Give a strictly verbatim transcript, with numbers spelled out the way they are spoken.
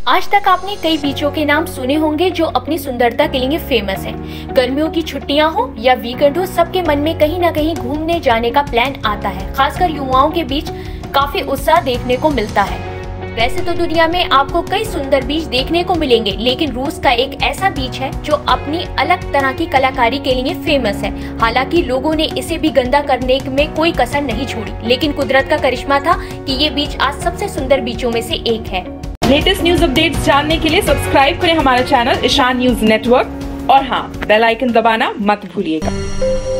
आज तक आपने कई बीचों के नाम सुने होंगे जो अपनी सुंदरता के लिए फेमस हैं। गर्मियों की छुट्टियां हो या वीकेंड हो, सबके मन में कहीं ना कहीं घूमने जाने का प्लान आता है। खासकर युवाओं के बीच काफी उत्साह देखने को मिलता है। वैसे तो दुनिया में आपको कई सुंदर बीच देखने को मिलेंगे, लेकिन रूस का एक ऐसा बीच है जो अपनी अलग तरह की कलाकारी के लिए फेमस है। हालांकि लोगों ने इसे भी गंदा करने में कोई कसर नहीं छोड़ी, लेकिन कुदरत का करिश्मा था कि ये बीच आज सबसे सुंदर बीचों में से एक है। लेटेस्ट न्यूज अपडेट्स जानने के लिए सब्सक्राइब करें हमारा चैनल ईशान न्यूज नेटवर्क और हाँ, बेल आइकन दबाना मत भूलिएगा।